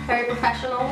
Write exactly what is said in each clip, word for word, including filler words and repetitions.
Very professional.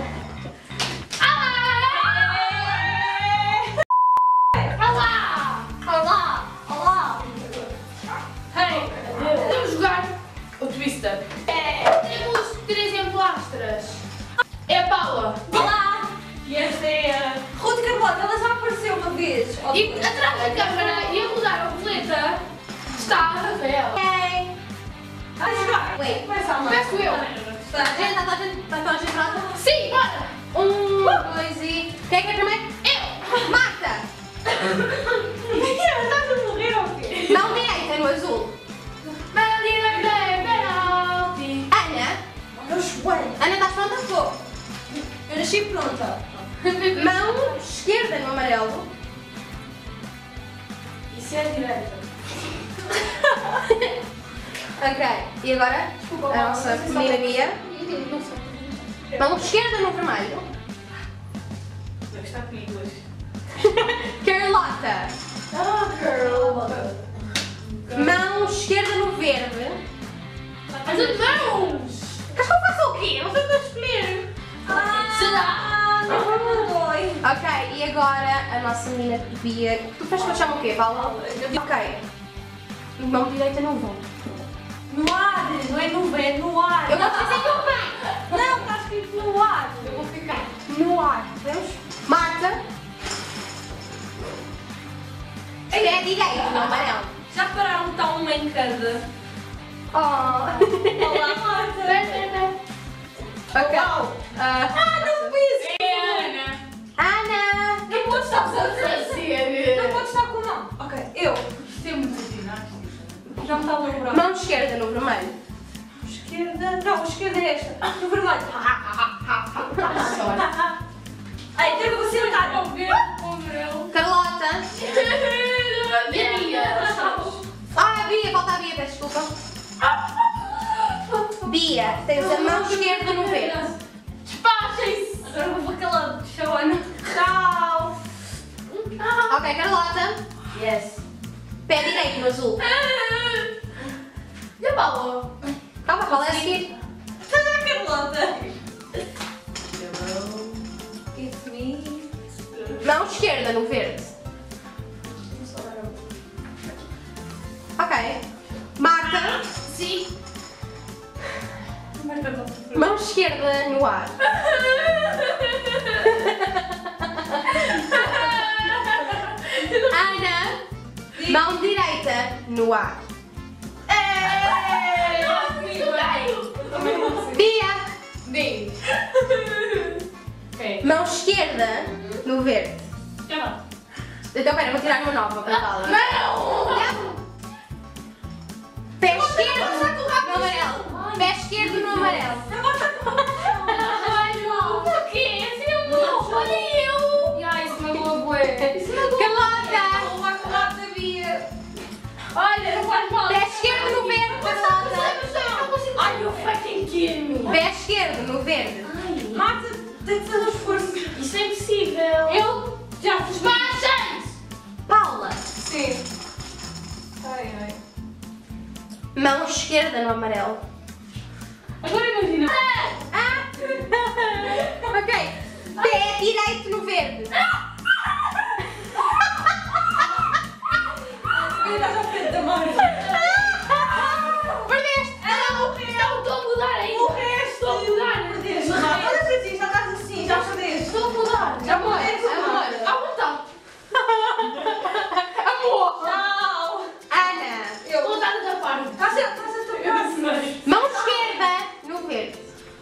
Olá! Olá! Olá! Hey! Vamos jogar o Twister. É, temos três emplastras. É a Paula. Olá! E esta é a Ruth Carlota, ela já apareceu uma vez. E atrás da câmara e a rodar a roleta está a Rafael. Ok. Vai jogar. Wait. Começa a Começo eu. Tá, gente, tá toda a gente, tá toda a gente pronta? Sim, bora! Um, dois e... Quem é que é primeiro? Eu! Marta! Estás a morrer ou quê? Mão direita no azul. Mão direita é penalti. Ana. Meu joelho. Ana, estás pronta? Estou. Eu nasci pronta. Mão esquerda no amarelo. Isso é a direita. Ok. E agora? Desculpa, A Paula, nossa não sei se menina ela- Bia. Não sei. Mão esquerda no vermelho. Está comigo hoje. Carlota. Ah, girl. Mão esquerda no verde. Mas as mãos! Mas que eu faço o quê? Não sei o que eu escolher. Será? Não dói. Ok, e agora a nossa menina Bia. Tu fez que eu chamo o quê, Paula? Ok. Mão direita no vão. No ar. Não é no vento, no ar. Eu vou dizer que eu venho. Não, está escrito no ar. Eu vou ficar. No ar. Vamos? Marta. Pé direito no amarelo. Já pararam de estar uma em cada. Oh. Olá, Marta. Ok. Uau. Ah, Ah, não fiz. É a Ana. Ana. Não pode estar com a Não Fazer. pode estar com a mão. Ok, eu. Isto é muito ginástica. Já me está a lembrar. Mão esquerda no vermelho. Esquerda. Não, a esquerda é esta. No vermelho. Sorte. Ai, tem que você Está olhar. a ver o amarelo. Carlota. E a Bia? Ah, a Bia. Falta a Bia, peço desculpa. Bia, tens a mão esquerda no verde. Despachem-se! Agora vou calando. Tchau, Ana. Tchau. Ok, Carlota. Yes. Pé direito no azul. E a Paula? Calma, qual é a seguir? Cadê a Carlota? It's me. Mão esquerda no verde. Ok. Marta. Sim. Mão esquerda no ar. Ana. Mão direita no ar. Bia. Bem. Ok. Mão esquerda no verde. Já vai. Então, pera, vou tirar uma nova para Paula. Não! Pé esquerdo no amarelo. Pé esquerdo no amarelo. Ai, não! Por quê? Assim eu não! Olha eu! Ai, isso magoa bué. Isso magoa. Carlota. Não vai falar da Bia. Olha, não faz mal. Pé esquerdo no verde, Carlota. Não consigo. Ai, you fucking kidding me. Pé esquerdo no verde. Ai, Marta, tem que fazer um esforço. isso é impossível. Eu já fiz bem. Despachem-se! Paula. Sim. Ai, ai. Mão esquerda no amarelo. Agora imagina. Ah! Ok. Pé direito no verde. Ele está à frente da Marta. Perdeste. Não, não, estou a mudar ainda. O resto. Estou a mudar. Perdeste. Olha para ti, já estás assim, já perdeste. Estou a mudar. Já Amor, perdeste. amor, à vontade. Amor. Tchau. Ana. Eu. Vontade da parte. Estás a estás a tocar. Mão esquerda no verde.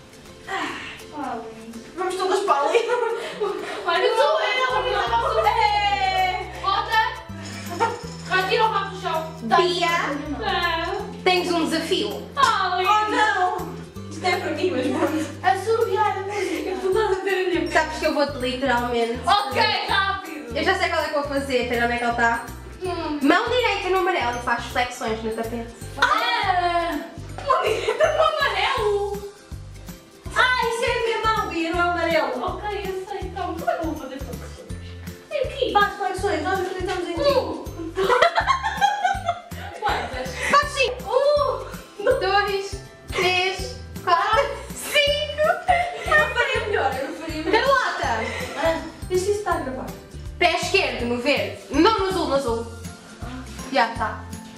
Vamos todas para ali. Olha, sou eu, Rita, não sou eu. Volta. Retira o rabo do chão. Bia. Não. Tens um desafio. Ai. Oh não. Isto é para mim, mas vamos. Assobiar a música. Tu estás a ter a minha. Sabes que eu vou-te literalmente. Ok, rápido. Eu já sei qual é que vou fazer. Espera, onde é que ele está? Hum. Mão direita no amarelo e faz flexões no tapete. Ah! Uma direita no amarelo. Ah, isso é a minha mão, Bia, no amarelo. Ok, eu sei. Calma, como é que eu vou fazer flexões? Tem aqui. Faz flexões, nós acreditamos em ti. Um. Quantas? Faz sim. Um, dois, três, quatro, cinco. Já está.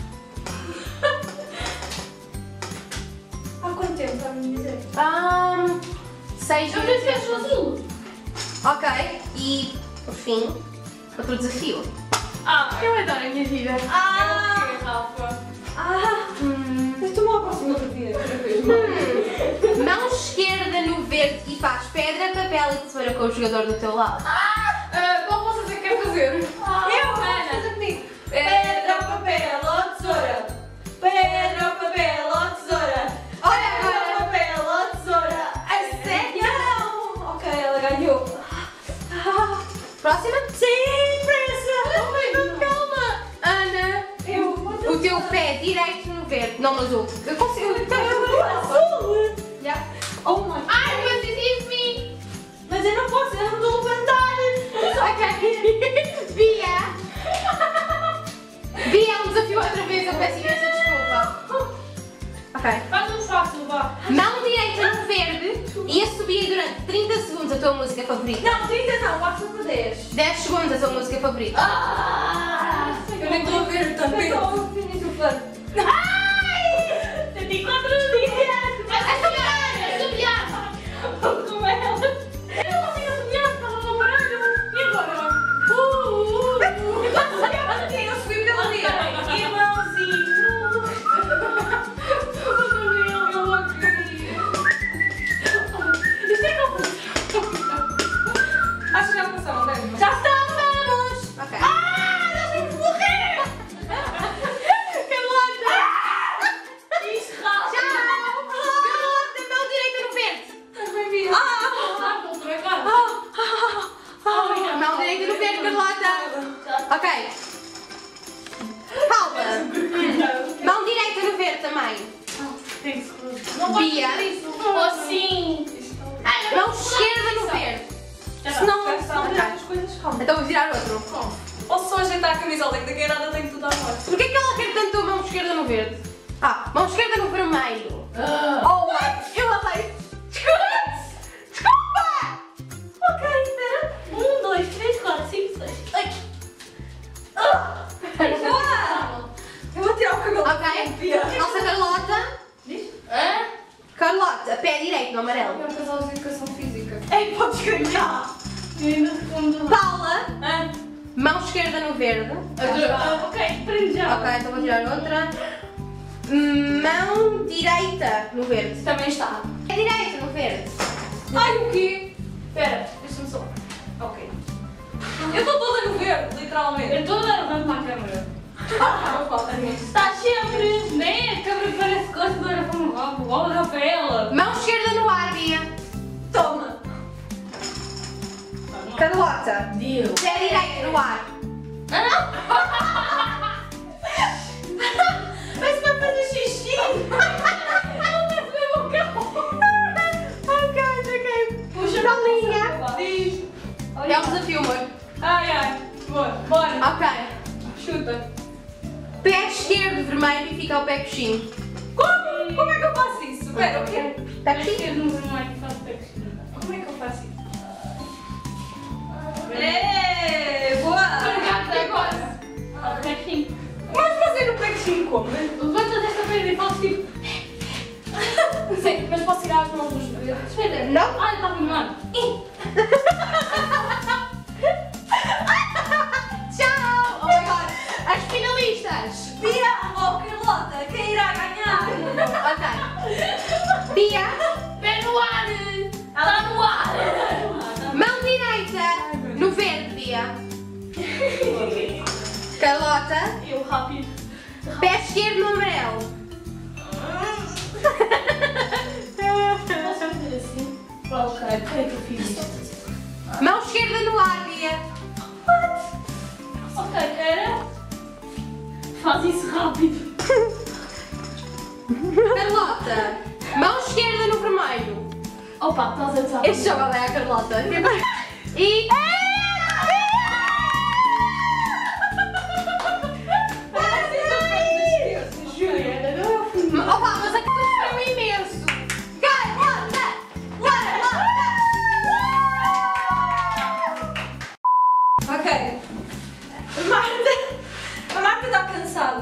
Há quanto tempo está a me dizer? Um, seis Eu pensei que era azul. Ok, e por fim, outro desafio. Ah, eu adoro a minha vida. Ah! É o quê, Rafa? Ah! Hum. Eu estou mal a próxima partida. Hum. Mão esquerda no verde e faz pedra, papel e tesoura com o jogador do teu lado. Ah, qual você quer fazer? Ah, Eu! Ana. Fazer comigo! Pedra, papel ou tesoura? Pedra, papel ou tesoura? Olha Pedra, agora. papel ou tesoura? A sério? Não! Ok, ela ganhou. Ah, Próxima. sim, pressa! Calma. Ana, Eu o teu pé direito no verde, não no azul. Eu consigo. Eu azul! Já. Oh my god! Ai, mas isso me. Mas eu não posso, eu não estou a levantar! Ok. Bia. Bia, é um desafio outra vez, eu peço imensa desculpa. Ok. Faz um fácil, vá. Mão direita no verde e assobia durante trinta segundos a tua música favorita. Não, trinta não, passa para dez. dez segundos a tua música favorita. Ah, eu nem estou a ver também. Eu estou a ver o plano. Ai! Senti quatro dias! Assobiar! Assobiar! Como é ela? Eu não consigo assobiar por causa do baralho! E agora? Uh, uh, uh. Eu subi pelo dia. Igualzinho. Isto é como... Acho que já passaram, deve. Já estamos! Ok. Ah! Nós vamos morrer! Carlota! Isto rápido! Tchau! Carlota, mão direita no verde! Bem-vindo. Ah, vou por agora. Mão direita no verde, Carlota! Ok. Paula! Mão direita no verde também. Não pode Bia. fazer isso. Ou sim. Ai, eu Mão não esquerda no faço verde. Já está. Senão. Já está, Ok. as coisas calma. Então vou virar outro. Posso só ajeitar a camisola, que daqui a nada tenho tudo à voz. Porquê que ela quer tanto a mão esquerda no verde? Ah, mão esquerda no vermelho. Ah. Oh, eu amei. Desculpa! Desculpa! Ok, espera. Um, dois, três, quatro, cinco, seis. Ai. Ah. Boa! Eu vou tirar o cabelo. Ok. Nossa Carlota. Diz? Hã? Carlota, pé direito no amarelo. Eu casal de educação física. Ei, podes ganhar. Eu ainda respondo. Paula, Hã? mão esquerda no verde. Ah, ok, prende já. Ok, então vou tirar outra. Mão direita no verde. Também está. Pé direito no verde. Ai, o quê? Espera, deixa-me só. Ok. Eu estou toda no verde, literalmente. Eu estou a dar um para a câmera. Ah, não falta nisso. Está sempre, né? A câmera parece coisa de olhar para um rabo. Olha, Rafaela. Mão esquerda no ar, Bia. Toma. Carlota, Deu. pé direito no ar. Mas vai fazer xixi. Ok, ok. Puxa, Paulinha. Diz. É um desafio, amor. Ai, ai. Bora, bora. Ok. Chuta. Pé esquerdo vermelho e fica o pé coxinho. Como? Como é que eu faço isso? Espera, o quê? Pé Acho que coxinho? eu não vou mais que faço texto. Como é que eu faço isso? É, boa! Obrigada agora. Ao textinho. Mas fazer o peixinho como? Levanta desta vez e faço tipo. Sim, mas posso tirar as mãos dos dedos? Espera. Não? Ai, está arrumado. Tchau! Oh my god! As finalistas! Bia ou Carlota, quem irá ganhar? Ok. Bia, Pé no ar. Está no ar. mão direita no verde, Bia. Carlota, Eu rápido. pé esquerdo no amarelo. Posso fazer assim? Ok, por que é que eu fiz isto? Mão esquerda no ar, Bia. Ok, era. Faz isso rápido. Carlota, mão esquerda no vermelho. Opa, estás a usar. Este jogo é a Carlota. E. Opa, mas aqui foi imenso. Carlota! Carlota! Ok. A Marta, a Marta está cansada.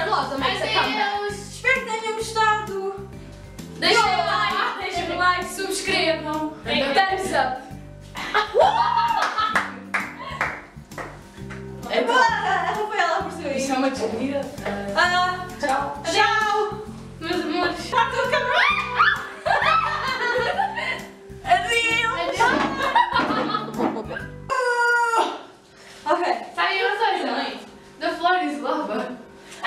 lá também, essa câmera. Adeus! Espero que tenham gostado. Deixem Yo! like, deixem like, subscrevam, Sim. thumbs up. Então, Ah, a Rafaela apareceu aí. isto é uma despedida. Ah, Tchau. tchau. Meus amores. Está tudo acabado. Adeus. Ok. Sabem uma coisa, mãe? The floor is lava.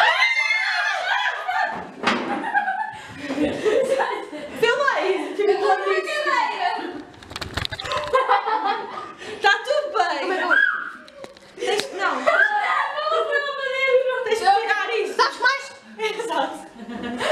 Filma aí. Eu estou na cadeira. Está tudo bem. Tens, não. Tens de tirar isso. Sabes mais? Exato.